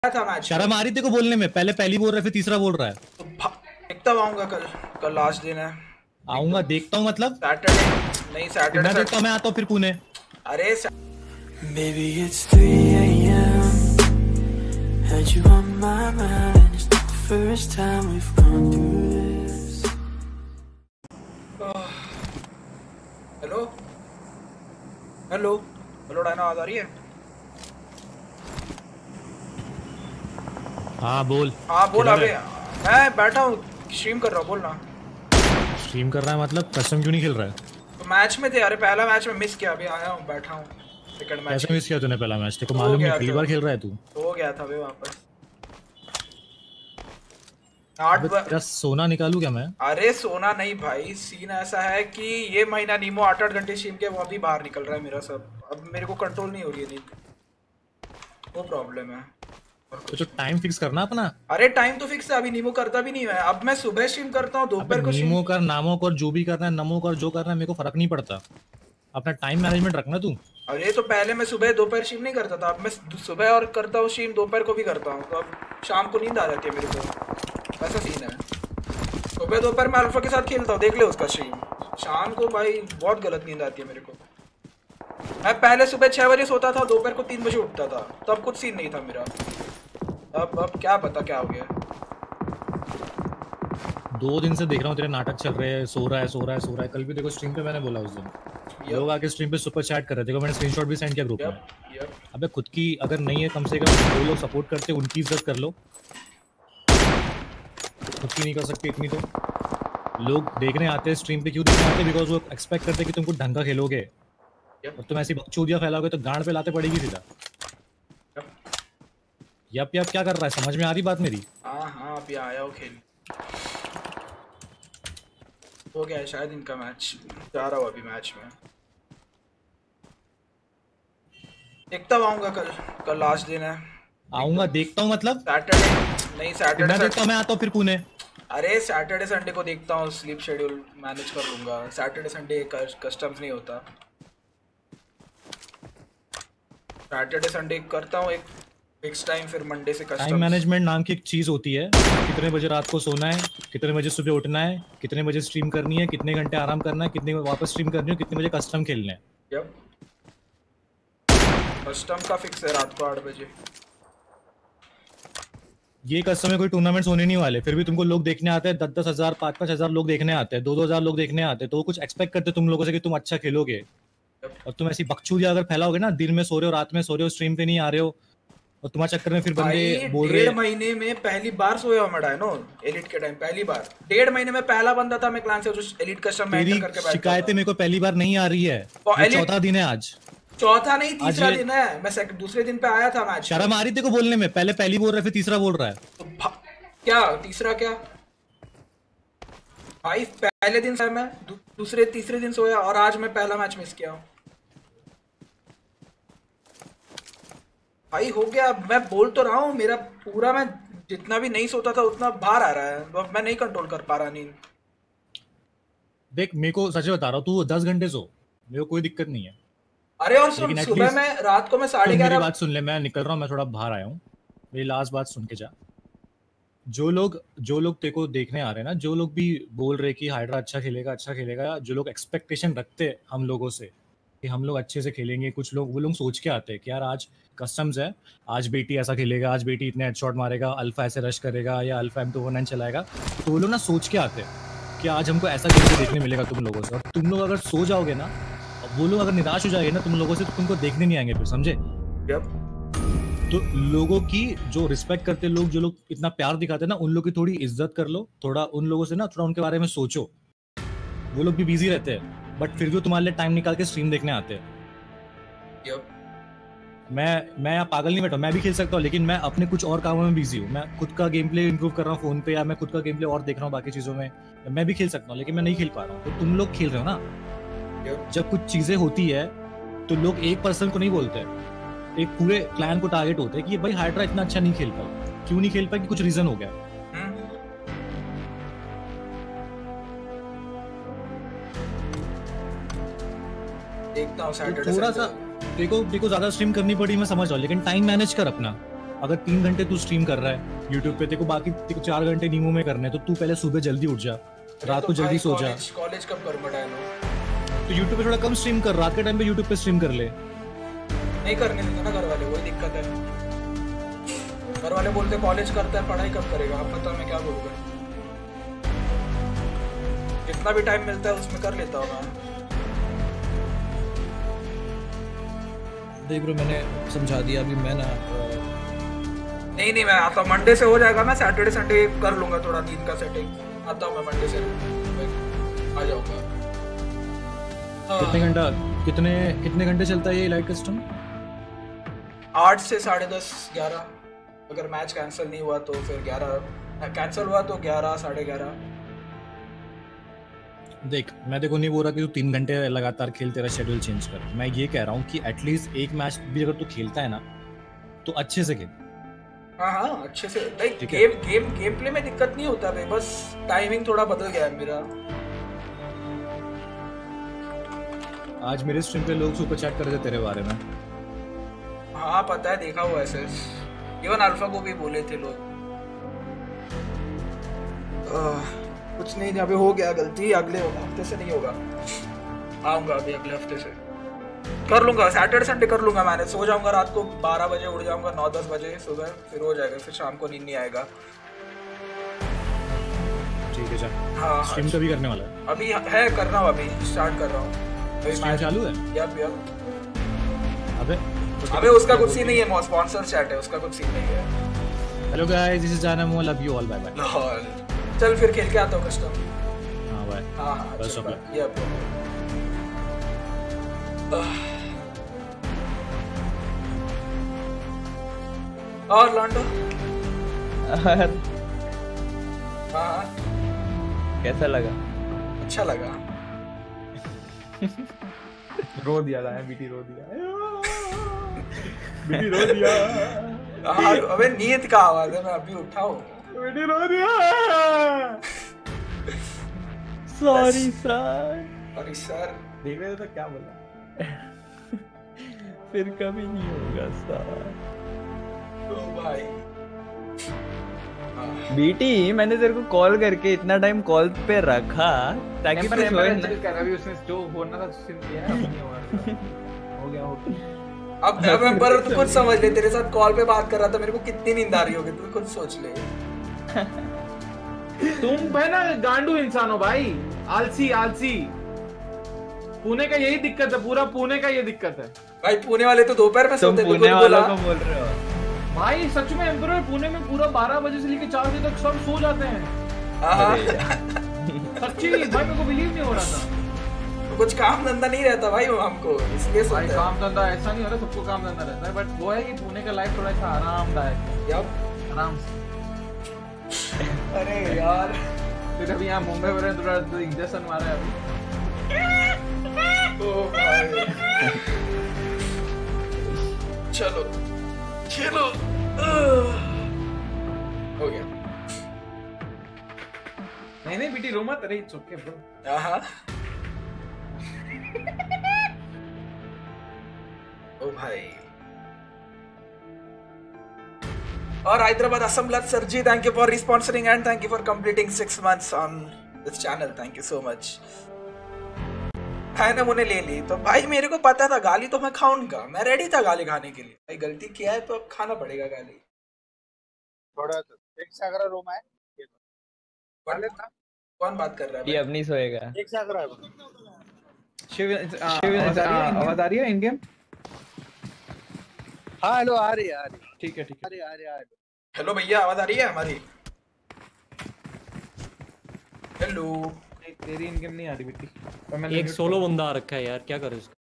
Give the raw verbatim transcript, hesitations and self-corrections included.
था मैच। शर्म आ रही तेरे को बोलने में? पहले पहली बोल रहा है फिर तीसरा बोल रहा है। तो देखता आऊंगा कल। कल लास्ट दिन है। आऊंगा देखता हूँ मतलब सैटरडे नहीं सैटरडे मैं देखता हूँ, मैं आता हूँ फिर पुणे। अरे Maybe it's three a m Had you on my mind and it's not the first time we've gone through this. Hello hello hello Diana, आवाज आ रही है? हाँ बोल। हाँ बोल। अबे मैं बैठा हूँ, स्ट्रीम कर रहा हूँ, बोल ना। स्ट्रीम कर रहा है मतलब कस्टम क्यों नहीं खेल रहा है? तो मैच में थे। अरे पहला मैच में मिस किया, अभी आया हूँ, बैठा हूँ। सेकंड मैच कैसे मिस किया तूने पहला मैच? तेरे को हो मालूम नहीं गया पहली था। बार खेल रहा है तू? हो गया था वे वापस आठ अबे बार। तेरा सोना निकालू क्या मैं? अरे सोना नहीं भाई, सीन ऐसा है कि ये महीना नीमो आठ आठ घंटे स्ट्रीम के वो अभी बाहर निकल रहा है मेरा सब। अब मेरे को कंट्रोल नहीं हो रही है नींद, वो प्रॉब्लम है। तो जो टाइम फिक्स करना अपना। अरे टाइम तो फिक्स है, अभी नीमो करता भी नहीं है। अब मैं सुबह स्ट्रीम करता हूँ, दोपहर को नीमो कर, नामो कर, जो भी करना है, नमो कर, जो करना है, मेरे को फर्क नहीं पड़ता। अपना टाइम मैनेजमेंट रखना तू। अरे तो पहले मैं सुबह दोपहर स्ट्रीम नहीं करता था, अब मैं सुबह और करता हूँ स्ट्रीम, दोपहर को भी करता हूँ। तो अब शाम को नींद आ जाती है मेरे को, ऐसा सीन है। सुबह दोपहर में अल्फा के साथ खेलता हूँ, देख ले उसका स्ट्रीम। शाम को भाई बहुत गलत नींद आती है मेरे को। मैं पहले सुबह छह बजे सोता था, दोपहर को तीन बजे उठता था, तब कुछ सीन नहीं था मेरा। अब अब क्या पता क्या हो गया। दो दिन से देख रहा हूँ तेरे नाटक चल रहे हैं, सो रहा है सो रहा है सो रहा है। कल भी देखो स्ट्रीम पे मैंने बोला उस दिन लोग आके स्ट्रीम पे सुपर चैट कर रहे थे, मैंने स्क्रीनशॉट भी सेंड किया ग्रुप में। अबे खुद की अगर नहीं है, कम से कम जो लोग सपोर्ट करते हैं उनकी इज्जत कर लो। खुद की नहीं कर सकते इतनी तो। लोग देखने आते हैं स्ट्रीम पे, क्यों देखने आते हैं? बिकॉज वो एक्सपेक्ट करते हैं कि तुम कुछ ढंग का खेलोगे, और तुम ऐसी बकचोदियां फैलाओगे तो गांड पे लाते पड़ेगी सीधा। यप यप क्या कर रहा है? समझ में आ रही बात मेरी? हाँ हाँ अभी आया हो खेल। हो गया है शायद इनका मैच, जा रहा हूँ अभी मैच में। देखता आऊंगा कल। कल लास्ट दिन है। आऊंगा देखता हूँ मतलब सैटरडे नहीं सैटरडे मैं देखता हूँ, मैं आता हूँ फिर पुणे। अरे सैटरडे संडे को देखता हूँ, स्लीप शेड्यूल मैनेज कर लूंगा। सैटरडे संडे कस्टम्स नहीं होता। सैटरडे संडे करता हूँ एक फिक्स टाइम, फिर मंडे से कस्टम्स। टाइम मैनेजमेंट नाम की एक चीज होती है। कितने बजे रात को सोना है, कितने बजे सुबह उठना है, कितने बजे स्ट्रीम करनी है, कितने घंटे आराम करना है, कितने वापस स्ट्रीम करनी है, कितने बजे कस्टम खेलने हैं। यप कस्टम का फिक्स है रात को आठ बजे। ये कस्टम में कोई टूर्नामेंट्स होने नहीं वाले, फिर भी तुमको लोग देखने आते हैं। दस दस हजार पाँच पाँच हजार लोग देखने आते हैं, दो दो हजार लोग देखने आते हैं। तो वो कुछ एक्सपेक्ट करते हैं तुम लोगों से कि तुम अच्छा खेलोगे। और तुम ऐसी बकचोदियां अगर फैलाओगे ना, दिन में सो रहे हो, रात में सो रहे हो, स्ट्रीम पे नहीं आ रहे हो, और तुम्हारे चक्कर में फिर बंदे बोल रहे डेढ़ महीने में पहली बार सोया हूं मैं डायनो एलिट के टाइम, पहली बार। डेढ़ महीने में पहला बंदा था मैं क्लान से जो एलिट कस्टम में एंटर करके बैठा था। शिकायतें मेरे को पहली बार नहीं आ रही है, चौथा दिन है आज। चौथा नहीं तीसरा दिन है। मैं दूसरे दिन पे आया था मैच। शर्म आ रही तेरे को बोलने में? पहले पहली बोल रहा है फिर तीसरा बोल रहा है। तो क्या तीसरा क्या भाई? पहले दिन से मैं दूसरे तीसरे दिन सोया, और आज मैं पहला मैच मिस किया हूँ भाई। हो गया, मैं बोल तो रहा हूँ, मेरा पूरा मैं जितना भी नहीं सोता था उतना बाहर आ रहा है। अब मैं नहीं कंट्रोल कर पा रहा नींद। देख मेरे को सच बता रहा हूँ, तू दस घंटे सो, मेरे को कोई दिक्कत नहीं है। अरे और सुन, सुबह में रात को मैं साढ़े ग्यारह। मेरी बात सुन ले, मैं निकल रहा हूँ, मैं थोड़ा बाहर आया हूँ, मेरी लास्ट बात सुन के जा। जो लोग जो लोग तेरे को देखने आ रहे हैं ना, जो लोग भी बोल रहे कि हाइड्रा अच्छा खेलेगा अच्छा खेलेगा, जो लोग एक्सपेक्टेशन रखते हैं हम लोगों से कि हम लोग अच्छे से खेलेंगे, कुछ लोग वो लोग सोच के आते हैं कि यार आज कस्टम्स है, आज बेटी ऐसा खेलेगा, आज बेटी इतने हेडशॉट मारेगा, अल्फा ऐसे रश करेगा, या alpha M two one nine चलाएगा। तो वो लोग ना सोच के आते हैं कि आज हमको ऐसा खेल देखने मिलेगा तुम लोगों से। और तुम लोग अगर सो जाओगे ना, वो लोग अगर निराश हो जाएंगे ना तुम लोगों से, तो तुमको देखने नहीं आएंगे फिर, समझे? तो लोगों की जो रिस्पेक्ट करते लोग, जो लोग इतना प्यार दिखाते हैं ना, उन लोग की थोड़ी इज्जत कर लो। थोड़ा उन लोगों से ना थोड़ा उनके बारे में सोचो। वो लोग भी बिजी रहते हैं, बट फिर भी तुम्हारे लिए टाइम निकाल के स्ट्रीम देखने आते हैं। मैं मैं यहाँ पागल नहीं बैठा, मैं भी खेल सकता हूँ, लेकिन मैं अपने कुछ और कामों में बिजी हूँ। मैं खुद का गेम प्ले इम्प्रूव कर रहा हूँ फोन पे, या मैं खुद का गेम प्ले और देख रहा हूँ बाकी चीजों में। मैं भी खेल सकता हूँ, लेकिन मैं नहीं खेल पा रहा हूँ। तो तुम लोग खेल रहे हो ना। जब कुछ चीजें होती है तो लोग एक पर्सन को नहीं बोलते, एक पूरे क्लैन को टारगेट होता है कि भाई हाइड्रा इतना अच्छा नहीं खेल पाया। क्यों नहीं खेल पाया? कि कुछ रीजन हो गया। देखता हूं सैटरडे थोड़ा सा देखो देखो ज्यादा स्ट्रीम करनी पड़ी, मैं समझ रहा हूँ, लेकिन टाइम मैनेज कर अपना। अगर तीन घंटे तू स्ट्रीम कर रहा है यूट्यूब पे, तेरे को बाकी तेरे को चार घंटे नीमू में करने हैं, तो तू पहले सुबह जल्दी उठ जा, रात को जल्दी सो जा। कॉलेज कब करूंगा डायनो? तो यूट्यूब पे थोड़ा कम स्ट्रीम कर, रात के टाइम पे यूट्यूब पे स्ट्रीम कर ले। नहीं करने देते ना घर वाले, वही दिक्कत है। घर वाले बोलते कॉलेज करता है, पढ़ाई कब करेगा? आप बताओ मैं क्या बोलूँगा? जितना भी टाइम मिलता है उसमें कर लेता हूँ मैं। देख ब्रो, मैंने समझा दिया अभी। मैं ना नहीं नहीं मैं आता हूँ, मंडे से हो जाएगा। मैं सैटरडे संडे कर लूंगा थोड़ा नींद का सेटिंग। आता हूँ मैं मंडे से, आ जाऊंगा। कितने घंटा कितने कितने घंटे चलता है ये लाइव कस्टम? आठ से साढ़े दस ग्यारह। अगर मैच कैंसिल नहीं हुआ तो फिर ग्यारह, कैंसिल हुआ तो ग्यारह साढ़े ग्यारह। देख, मैं देखो नहीं बोल रहा कि तू तीन घंटे लगातार खेल, तेरा शेड्यूल चेंज कर। मैं ये कह रहा हूँ कि एटलीस्ट एक मैच भी अगर तू खेलता है ना तो अच्छे से खेल। हाँ हाँ अच्छे से। Like game game game play में दिक्कत नहीं होता भाई, बस टाइमिंग थोड़ा बदल गया है मेरा। आज मेरे स्ट्रीम पे लोग सुपर चैट कर रहे थे तेरे बारे में। हाँ पता है, देखा हुआ है। इवन अल्फा को भी बोले थे लोग। कुछ नहीं, अभी हो गया गलती, अगले हफ्ते से नहीं होगा। आऊंगा अभी अगले हफ्ते से कर लूंगा। सैटरडे संडे कर लूंगा। मैंने सो जाऊंगा रात को बारह बजे, उड़ जाऊंगा नौ दस बजे सुबह, फिर हो जाएगा। फिर शाम को नींद नहीं आएगा। ठीक है, जा। हाँ स्ट्रीम कभी करने वाला है? अभी है कर रहा हूँ, अभी स्टार्ट कर रहा हूँ। स्ट्रीम चालू है? Yup yup. अबे अबे उसका कुछ सीन नहीं है, स्पॉन्सर चैट है, उसका कुछ सीन नहीं है। हेलो गाइस, दिस इज जानमो, love you all, bye bye. Lol, चल फिर खेल के आता हूँ कस्टम। हां बाय। हां हां बस ऑफ लक। यप। और लॉन्डो हाँ कैसा लगा? अच्छा लगा। रो दिया था बीटी, रो दिया बीटी, रो दिया। हाँ अबे नींद का आवाज है, मैं अभी उठा हूँ। बीटी रो दिया। Sorry sir. Sorry sir. देख रहे थे तो क्या बोला? फिर कभी नहीं होगा सर। ओ भाई बीटी, मैंने तेरे को कॉल करके इतना टाइम कॉल पे रखा ताकि तू सोए ना। अभी उसने जो होना था सिम किया है, अब नहीं हो रहा। हो गया हो गया। अब अब मैं पर तू खुद समझ ले, तेरे साथ कॉल पे बात कर रहा था, मेरे को कितनी नींद आ रही होगी, तू खुद सोच ले। तुम है ना गांडू इंसान हो भाई, आलसी आलसी। पुणे का यही दिक्कत है, पूरा पुणे का ये दिक्कत है भाई। पुणे वाले तो दोपहर में सोते, तुम पुणे वालों को बोल रहे हो भाई? सच में एम्परर पुणे में पूरा बारह बजे से लेकर चार बजे तक सब सो जाते हैं। सच्ची भाई, मेरे को बिलीव नहीं हो रहा था। कुछ काम धंधा नहीं रहता भाई हमको, इसलिए भाई काम धंधा ऐसा नहीं हो रहा, सबको काम धंधा रहता है, बट वो है कि पुणे का लाइफ थोड़ा सा आरामदायक है। यप आराम से। अरे यार फिर अभी यहाँ मुंबई में थोड़ा इंजेक्शन मारा है अभी। ओ भाई चलो चलो हो गया। नहीं नहीं बेटी रो मत, अरे इट्स ओके ब्रो। हाँ ओ भाई। और हैदराबाद असम्बलत sir ji, thank you for responding and thank you for completing six months on this channel. Thank you so much. मैंने उन्हें ले ली तो भाई मेरे को पता था गाली तो मैं खाऊंगा, मैं रेडी था गाली खाने के लिए। भाई गलती किया है तो अब खाना पड़ेगा गाली। थोड़ा एक सागरा रूम है, कौन बात कर रहा है? ये अब नहीं सोएगा। एक सागरा शिव आवाज आ रही है इन गेम? हाँ हेलो, आ रही है आ रही है। ठीक है ठीक है। आ रही है आ रही है। हेलो भैया, आवाज आ रही है हमारी? हेलो। तेरी इन गेम नहीं आ रही बेटी। एक सोलो बंदा आ रखा है यार, क्या करूं इसका?